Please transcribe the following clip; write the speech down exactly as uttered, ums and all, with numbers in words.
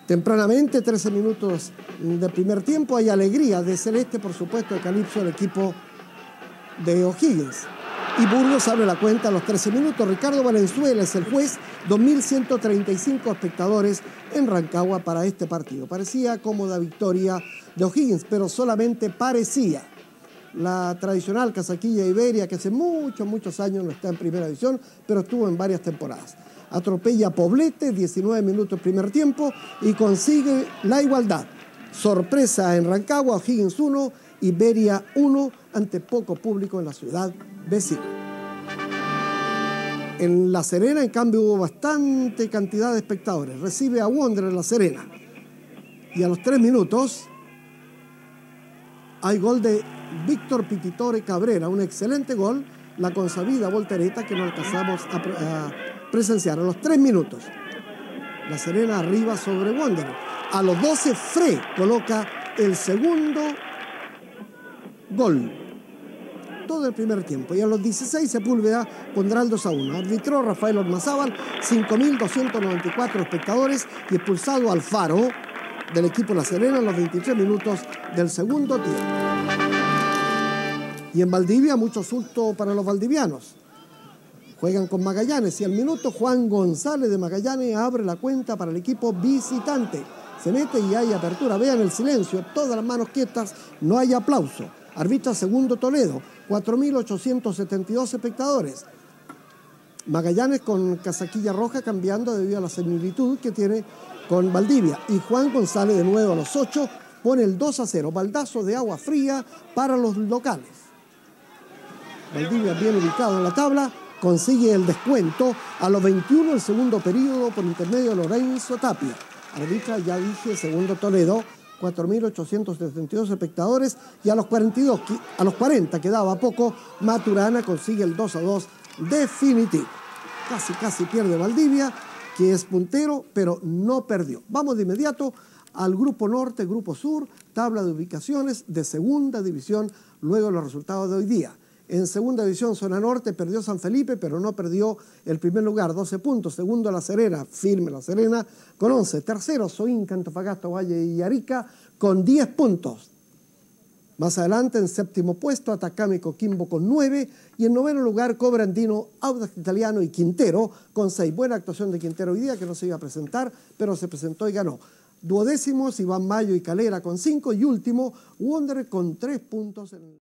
Tempranamente, trece minutos del primer tiempo, hay alegría de Celeste, por supuesto, de Calipso, el equipo de O'Higgins. Y Burgos abre la cuenta a los trece minutos. Ricardo Valenzuela es el juez, dos mil ciento treinta y cinco espectadores en Rancagua para este partido. Parecía cómoda victoria de O'Higgins, pero solamente parecía. La tradicional casaquilla Iberia, que hace muchos, muchos años no está en primera división, pero estuvo en varias temporadas. Atropella a Poblete, diecinueve minutos primer tiempo, y consigue la igualdad. Sorpresa en Rancagua, O'Higgins uno, Iberia uno, ante poco público en la ciudad vecina. En La Serena, en cambio, hubo bastante cantidad de espectadores. Recibe a Wanderers La Serena. Y a los tres minutos hay gol de Víctor Pititore Cabrera, un excelente gol, la consabida voltereta que no alcanzamos a, pre a presenciar. A los tres minutos, La Serena arriba sobre Wanderers. A los doce, Frey coloca el segundo gol. Todo el primer tiempo. Y a los dieciséis, Sepúlveda pondrá el dos a uno. Arbitró Rafael Ormazábal, cinco mil doscientos noventa y cuatro espectadores, y expulsado Alfaro del equipo La Serena en los veintitrés minutos del segundo tiempo. Y en Valdivia, mucho susto para los valdivianos. Juegan con Magallanes y al minuto Juan González de Magallanes abre la cuenta para el equipo visitante. Se mete y hay apertura. Vean el silencio, todas las manos quietas, no hay aplauso. Arbitra Segundo Toledo, cuatro mil ochocientos setenta y dos espectadores. Magallanes con casaquilla roja cambiando debido a la similitud que tiene con Valdivia. Y Juan González de nuevo a los ocho pone el dos a cero. Baldazo de agua fría para los locales. Valdivia bien ubicado en la tabla, consigue el descuento a los veintiuno del segundo periodo por intermedio de Lorenzo Tapia. Arbitra, ya dije, Segundo Toledo, cuatro mil ochocientos setenta y dos espectadores, y a los cuarenta y dos, a los cuarenta quedaba poco, Maturana consigue el dos a dos definitivo. Casi, casi pierde Valdivia, que es puntero, pero no perdió. Vamos de inmediato al Grupo Norte, Grupo Sur, tabla de ubicaciones de Segunda División, luego los resultados de hoy día. En Segunda División, Zona Norte, perdió San Felipe, pero no perdió el primer lugar, doce puntos. Segundo, La Serena, firme La Serena, con once. Tercero, Soinca, Antofagasta, Valle y Arica, con diez puntos. Más adelante, en séptimo puesto, Atacama y Coquimbo con nueve. Y en noveno lugar, Cobrandino, Audax Italiano y Quintero con seis. Buena actuación de Quintero hoy día, que no se iba a presentar, pero se presentó y ganó. Duodécimos, Iván Mayo y Calera con cinco. Y último, Wanderers con tres puntos. En